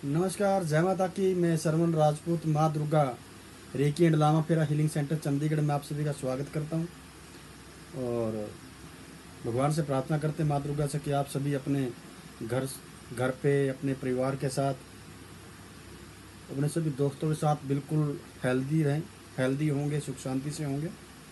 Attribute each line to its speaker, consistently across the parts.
Speaker 1: नमस्कार, जय माता की। मैं सरवण राजपूत माँ दुर्गा रेकी एंड लामा फेरा हीलिंग सेंटर चंडीगढ़ में आप सभी का स्वागत करता हूँ और भगवान से प्रार्थना करते हैं माँ दुर्गा से कि आप सभी अपने घर घर पे अपने परिवार के साथ, अपने सभी दोस्तों के साथ बिल्कुल हेल्दी रहें, हेल्दी होंगे, सुख शांति से होंगे।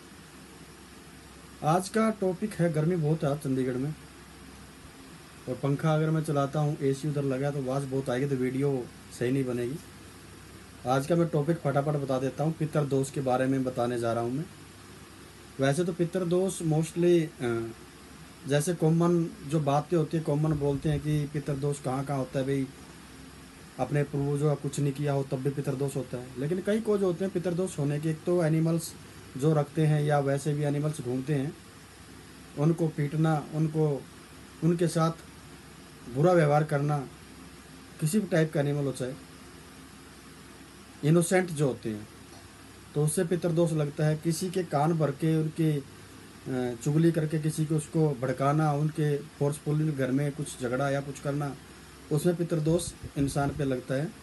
Speaker 1: आज का टॉपिक है, गर्मी बहुत है आज चंडीगढ़ में और पंखा अगर मैं चलाता हूँ, एसी उधर लगा है तो आवाज़ बहुत आएगी, तो वीडियो सही नहीं बनेगी। आज का मैं टॉपिक फटाफट बता देता हूँ। पितृदोष के बारे में बताने जा रहा हूँ मैं। वैसे तो पितृदोष मोस्टली जैसे कॉमन जो बातें होती है, कॉमन बोलते हैं कि पितृदोष कहाँ कहाँ होता है भाई, अपने पूर्वजों का कुछ नहीं किया हो तब भी पितृदोष होता है। लेकिन कई कोज होते हैं पितृदोष होने के। एक तो एनिमल्स जो रखते हैं या वैसे भी एनिमल्स घूमते हैं, उनको पीटना, उनको उनके साथ बुरा व्यवहार करना, किसी भी टाइप का एनिमल हो, चाहे इनोसेंट जो होते हैं, तो उससे पितृदोष लगता है। किसी के कान भर के उनके चुगली करके किसी को उसको भड़काना, उनके फोर्सफुली घर में कुछ झगड़ा या कुछ करना, उसमें पितृदोष इंसान पे लगता है।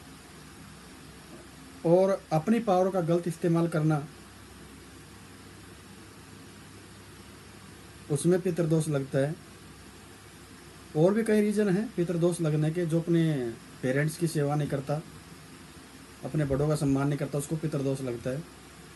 Speaker 1: और अपनी पावर का गलत इस्तेमाल करना, उसमें पितृदोष लगता है। और भी कई रीज़न हैं पितृदोष लगने के। जो अपने पेरेंट्स की सेवा नहीं करता, अपने बड़ों का सम्मान नहीं करता, उसको पितृदोष लगता है।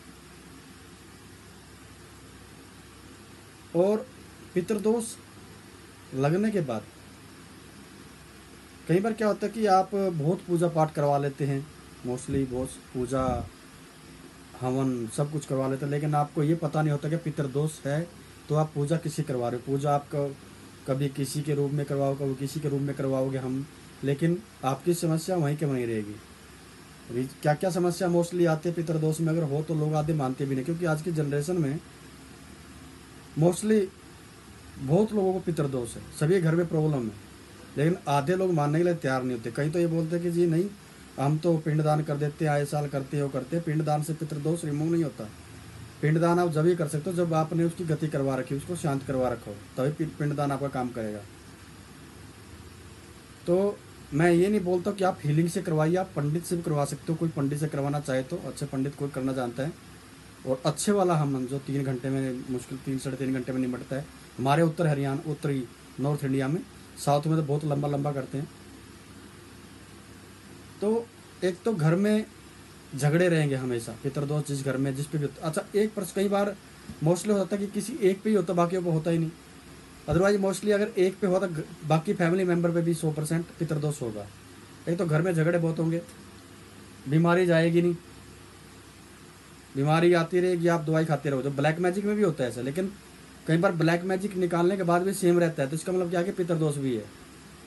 Speaker 1: और पितृदोष लगने के बाद कई बार क्या होता है कि आप बहुत पूजा पाठ करवा लेते हैं, मोस्टली बहुत पूजा हवन सब कुछ करवा लेते हैं, लेकिन आपको ये पता नहीं होता कि पितृदोष है। तो आप पूजा किसी करवा रहे हो, पूजा आप कभी किसी के रूप में करवाओ, कभी किसी के रूप में करवाओगे हम, लेकिन आपकी समस्या वहीं के वहीं रहेगी। क्या क्या समस्या मोस्टली आती है पितृदोष में, अगर हो तो लोग आधे मानते भी नहीं, क्योंकि आज की जनरेशन में मोस्टली बहुत लोगों को पितृदोष है, सभी घर में प्रॉब्लम है, लेकिन आधे लोग मानने के लिए तैयार नहीं होते। कई तो ये बोलते हैं कि जी नहीं, हम तो पिंडदान कर देते हैं, आए साल करते हो करते हैं। पिंडदान से पितृदोष रिमूव नहीं होता। पिंडदान आप जब ही कर सकते हो जब आपने उसकी गति करवा रखी, उसको शांत करवा रखो, तभी पिंडदान आपका काम करेगा। तो मैं ये नहीं बोलता कि आप हीलिंग से करवाइए, आप पंडित से भी करवा सकते हो। कोई पंडित से करवाना चाहे तो, अच्छे पंडित कोई करना जानता है और अच्छे वाला हम जो 3 घंटे में, मुश्किल 3 साढ़े 3 घंटे में निपटता है। हमारे उत्तर हरियाणा, उत्तरी नॉर्थ इंडिया में, साउथ में तो बहुत लंबा लंबा करते हैं। तो एक तो घर में झगड़े रहेंगे हमेशा, पितृदोष जिस घर में जिस पे भी होता। अच्छा, एक पर कई बार मोस्टली होता है कि किसी एक पे ही होता, बाकियों को होता ही नहीं। अदरवाइज मोस्टली अगर एक पे होता, बाकी फैमिली मेंबर पे भी 100% पितृदोष होगा। एक तो घर में झगड़े बहुत होंगे, बीमारी जाएगी नहीं, बीमारी आती रहेगी, आप दवाई खाते रहो। जो ब्लैक मैजिक में भी होता है ऐसा, लेकिन कई बार ब्लैक मैजिक निकालने के बाद भी सेम रहता है, तो इसका मतलब क्या है कि पितृदोष भी है।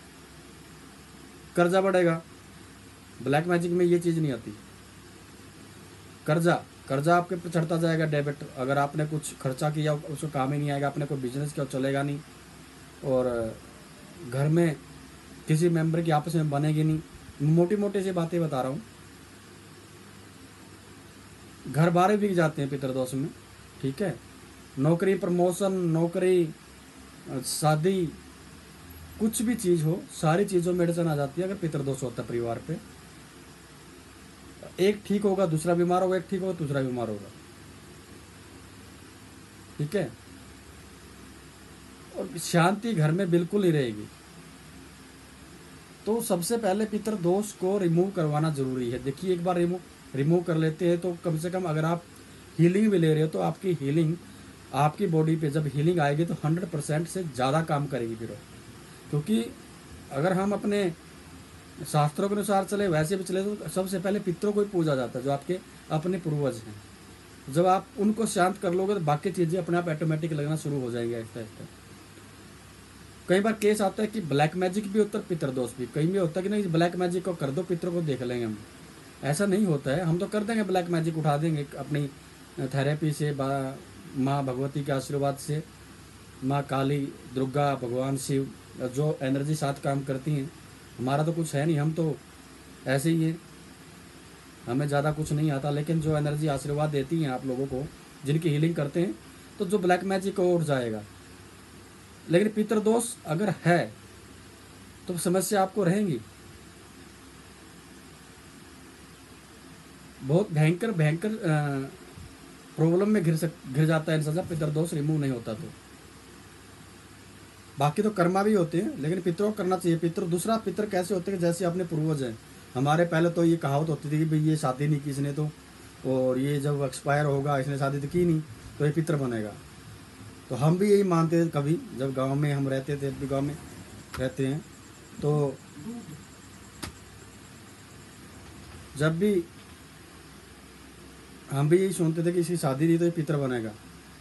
Speaker 1: कर्जा बढ़ेगा, ब्लैक मैजिक में ये चीज़ नहीं आती। कर्जा कर्जा आपके पर चढ़ता जाएगा, डेबिट। अगर आपने कुछ खर्चा किया उसको काम ही नहीं आएगा, आपने कोई बिजनेस किया चलेगा नहीं, और घर में किसी मेंबर की आपस में बनेगी नहीं। मोटी मोटी सी बातें बता रहा हूँ। घर बारे बिक जाते हैं पितृदोष में, ठीक है। नौकरी, प्रमोशन, नौकरी, शादी, कुछ भी चीज़ हो, सारी चीज़ों में अड़चन आ जाती है अगर पितृदोष होता है परिवार पे। एक ठीक होगा दूसरा बीमार होगा, एक ठीक होगा दूसरा बीमार होगा, ठीक है। और शांति घर में बिल्कुल नहीं रहेगी। तो सबसे पहले पितृदोष को रिमूव करवाना जरूरी है। देखिए, एक बार रिमूव कर लेते हैं तो कम से कम अगर आप हीलिंग भी ले रहे हो तो आपकी हीलिंग, आपकी बॉडी पे जब हीलिंग आएगी तो 100% से ज़्यादा काम करेगी फिर। क्योंकि अगर हम अपने शास्त्रों के अनुसार चले, वैसे भी चले, तो सबसे पहले पितरों को ही पूजा जाता है, जो आपके अपने पूर्वज हैं। जब आप उनको शांत कर लोगे तो बाकी चीज़ें अपने आप ऑटोमेटिक लगना शुरू हो जाएंगी आहिस्ता आहिस्ता। कई बार केस आता है कि ब्लैक मैजिक भी होता है, पितृदोष भी। कहीं भी होता है कि नहीं, ब्लैक मैजिक को कर दो, पितर को देख लेंगे हम। ऐसा नहीं होता है, हम तो कर देंगे ब्लैक मैजिक, उठा देंगे अपनी थेरेपी से, माँ भगवती के आशीर्वाद से, माँ काली, दुर्गा, भगवान शिव जो एनर्जी साथ काम करती हैं। हमारा तो कुछ है नहीं, हम तो ऐसे ही हैं, हमें ज़्यादा कुछ नहीं आता, लेकिन जो एनर्जी आशीर्वाद देती हैं आप लोगों को, जिनकी हीलिंग करते हैं, तो जो ब्लैक मैजिक को उठ जाएगा। लेकिन पितृदोष अगर है तो समस्या आपको रहेंगी। बहुत भयंकर भयंकर प्रॉब्लम में घिर जाता है इंसान जब पितृदोष रिमूव नहीं होता। तो बाकी तो कर्मा भी होते हैं, लेकिन पितरों को करना चाहिए। पितर दूसरा पितर कैसे होते हैं, जैसे अपने पूर्वज हैं हमारे, पहले तो ये कहावत होती थी कि भाई ये शादी नहीं की इसने तो, और ये जब एक्सपायर होगा इसने शादी तो की नहीं तो ये पितर बनेगा। तो हम भी यही मानते थे कभी, जब गांव में हम रहते थे, अभी गांव में रहते हैं, तो जब भी हम भी यही सुनते थे कि इसकी शादी नहीं तो ये पितर बनेगा।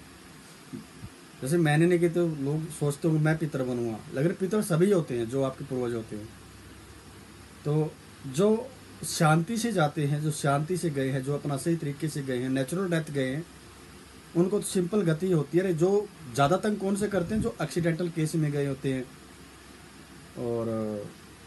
Speaker 1: जैसे मैंने नहीं की तो लोग सोचते हो मैं पितर बनूंगा, लेकिन पितर सभी होते हैं जो आपके पूर्वज होते हैं। तो जो शांति से जाते हैं, जो शांति से गए हैं, जो अपना सही तरीके से गए हैं, नेचुरल डेथ गए हैं, उनको तो सिंपल गति होती है। जो ज़्यादा तंग कौन से करते हैं, जो एक्सीडेंटल केस में गए होते हैं, और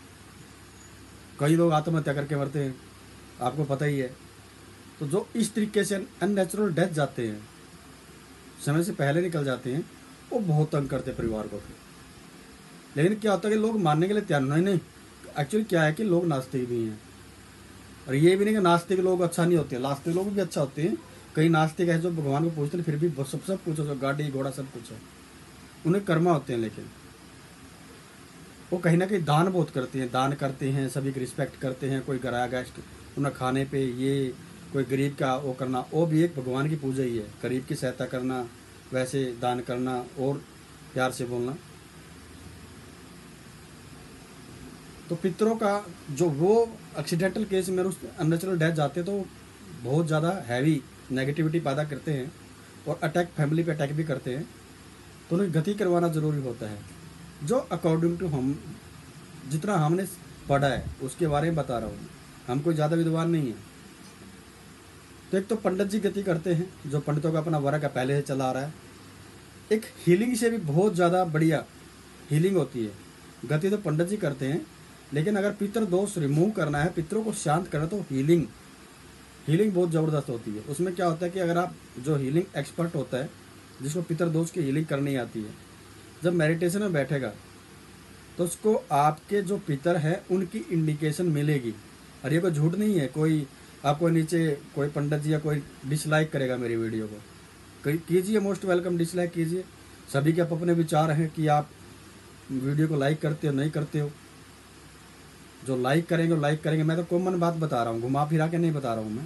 Speaker 1: कई लोग आत्महत्या करके मरते हैं, आपको पता ही है। तो जो इस तरीके से अननेचुरल डेथ जाते हैं, समय से पहले निकल जाते हैं, वो बहुत तंग करते हैं परिवार को फिर। लेकिन क्या होता है कि लोग मानने के लिए तैयार नहीं। एक्चुअली क्या है कि लोग नास्तिक भी हैं, और ये भी नहीं कि नास्तिक लोग अच्छा नहीं होते, नास्तिक लोग भी अच्छा होते हैं। कई नास्तिक है जो भगवान को पूछते हैं फिर भी सब कुछ हो, गाड़ी घोड़ा सब कुछ है, उन्हें कर्मा होते हैं, लेकिन वो कहीं ना कहीं दान बहुत करते हैं, दान करते हैं, सभी की रिस्पेक्ट करते हैं। कोई गया गेस्ट उन्हें खाने पे, ये कोई गरीब का वो करना, वो भी एक भगवान की पूजा ही है। गरीब की सहायता करना, वैसे दान करना और प्यार से बोलना। तो पितरों का जो वो एक्सीडेंटल केस में उस अननेचुरल डेथ जाते तो बहुत ज़्यादा हैवी नेगेटिविटी पैदा करते हैं, और अटैक फैमिली पे अटैक भी करते हैं। तो उन्हें गति करवाना ज़रूरी होता है। जो अकॉर्डिंग टू हम जितना हमने पढ़ा है उसके बारे में बता रहा हूँ, हम कोई ज़्यादा विद्वान नहीं है। तो एक तो पंडित जी गति करते हैं, जो पंडितों का अपना वर्क है पहले से चला आ रहा है। एक हीलिंग से भी बहुत ज़्यादा बढ़िया हीलिंग होती है। गति तो पंडित जी करते हैं, लेकिन अगर पितर दोष रिमूव करना है, पितरों को शांत करना, तो हीलिंग बहुत ज़बरदस्त होती है। उसमें क्या होता है कि अगर आप जो हीलिंग एक्सपर्ट होता है, जिसको पितर दोष की हीलिंग करनी आती है, जब मेडिटेशन में बैठेगा तो उसको आपके जो पितर हैं उनकी इंडिकेशन मिलेगी। और ये कोई झूठ नहीं है। कोई आपको नीचे कोई पंडित जी या कोई डिसलाइक करेगा मेरी वीडियो को, कीजिए, मोस्ट वेलकम, डिसलाइक कीजिए। सभी के अपने विचार हैं कि आप वीडियो को लाइक करते हो नहीं करते हो। जो लाइक करेंगे वो लाइक करेंगे, मैं तो कॉमन बात बता रहा हूँ, घुमा फिरा के नहीं बता रहा हूँ मैं।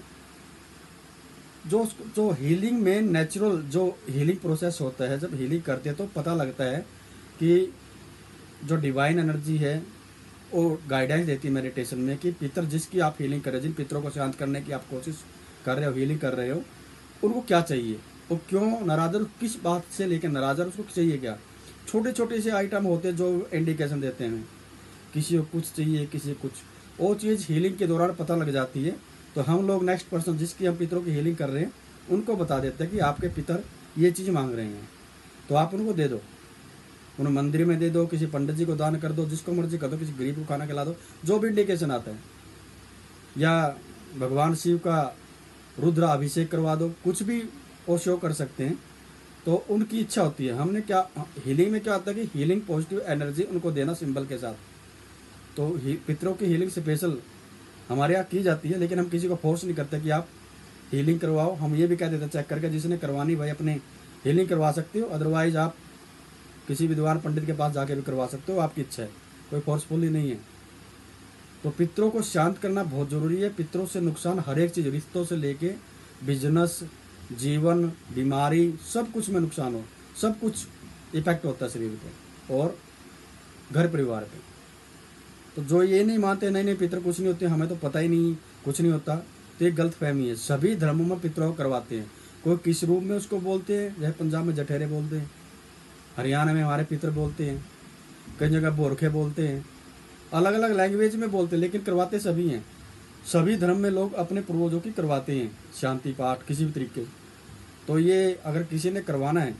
Speaker 1: जो हीलिंग में नेचुरल जो हीलिंग प्रोसेस होता है, जब हीलिंग करते हैं तो पता लगता है कि जो डिवाइन एनर्जी है वो गाइडेंस देती है मेडिटेशन में कि पितर जिसकी आप हीलिंग कर रहे हो, जिन पितरों को शांत करने की आप कोशिश कर रहे हो, हीलिंग कर रहे हो, उनको क्या चाहिए, वो क्यों नाराजर, किस बात से लेकर नाराजर, उसको चाहिए क्या। छोटे छोटे से आइटम होते हैं जो इंडिकेशन देते हैं, किसी को कुछ चाहिए, किसी को कुछ, वो चीज़ हीलिंग के दौरान पता लग जाती है। तो हम लोग नेक्स्ट पर्सन जिसकी हम पितरों की हीलिंग कर रहे हैं उनको बता देते हैं कि आपके पितर ये चीज़ मांग रहे हैं, तो आप उनको दे दो, उन्हें मंदिर में दे दो, किसी पंडित जी को दान कर दो, जिसको मर्जी कर दो, किसी गरीब को खाना खिला दो, जो भी इंडिकेशन आता है, या भगवान शिव का रुद्र अभिषेक करवा दो, कुछ भी वो शो कर सकते हैं। तो उनकी इच्छा होती है। हमने क्या हीलिंग में क्या होता है कि हीलिंग पॉजिटिव एनर्जी उनको देना सिंबल के साथ। तो पितरों की हीलिंग स्पेशल हमारे यहाँ की जाती है, लेकिन हम किसी को फोर्स नहीं करते कि आप हीलिंग करवाओ। हम ये भी कह देते चेक करके, जिसने करवानी भाई अपने हीलिंग करवा सकते हो, अदरवाइज आप किसी विद्वान पंडित के पास जाके भी करवा सकते हो, आपकी इच्छा है, कोई फोर्सफुली नहीं है। तो पितरों को शांत करना बहुत ज़रूरी है। पितरों से नुकसान हर एक चीज़, रिश्तों से लेके बिजनेस, जीवन, बीमारी, सब कुछ में नुकसान हो, सब कुछ इफेक्ट होता है शरीर पे और घर परिवार पे। तो जो ये नहीं मानते नहीं पितर कुछ नहीं होते, हमें तो पता ही नहीं कुछ नहीं होता, तो ये गलत फहमी है। सभी धर्मों में पितरों को करवाते हैं। कोई किस रूप में उसको बोलते हैं, जैसे पंजाब में जठेरे बोलते हैं, हरियाणा में हमारे पितर बोलते हैं, कई जगह बोरखे बोलते हैं, अलग अलग लैंग्वेज में बोलते हैं, लेकिन करवाते सभी हैं। सभी धर्म में लोग अपने पूर्वजों की करवाते हैं शांति पाठ किसी भी तरीके से। तो ये अगर किसी ने करवाना है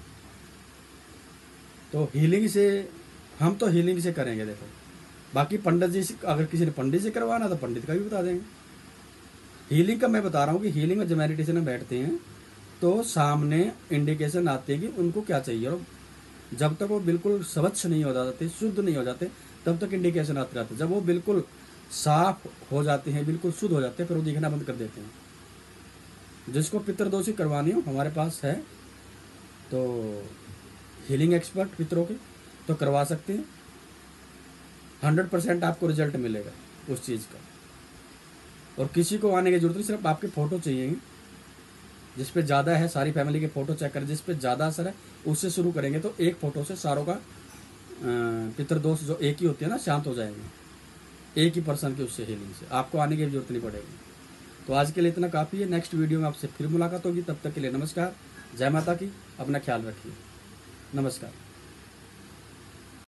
Speaker 1: तो हीलिंग से, हम तो हीलिंग से करेंगे। देखो बाकी पंडित जी से, अगर किसी ने पंडित से करवाना तो पंडित का भी बता देंगे। हीलिंग का मैं बता रहा हूँ कि हीलिंग में जब मेडिटेशन में बैठते हैं तो सामने इंडिकेशन आते हैं कि उनको क्या चाहिए, और जब तक वो बिल्कुल स्वच्छ नहीं हो जाते, शुद्ध नहीं हो जाते, तब तक इंडिकेशन आते रहते हैं। जब वो बिल्कुल साफ हो जाते हैं, बिल्कुल शुद्ध हो जाते हैं, फिर वो दिखना बंद कर देते हैं। जिसको पितृदोषी करवानी हो हमारे पास है, तो हीलिंग एक्सपर्ट पितरों के, तो करवा सकते हैं। 100% आपको रिजल्ट मिलेगा उस चीज़ का। और किसी को आने की जरूरत नहीं, सिर्फ आपके फ़ोटो चाहिए, जिस पे ज़्यादा है सारी फैमिली के फ़ोटो चेक करें, जिस पे ज़्यादा असर है उससे शुरू करेंगे। तो एक फ़ोटो से सारों का पितृदोष जो एक ही होती है ना, शांत हो जाएंगे एक ही पर्सन की उससे हीलिंग से। आपको आने की जरूरत नहीं पड़ेगी। तो आज के लिए इतना काफ़ी है। नेक्स्ट वीडियो में आपसे फिर मुलाकात होगी, तब तक के लिए नमस्कार, जय माता की, अपना ख्याल रखिए, नमस्कार।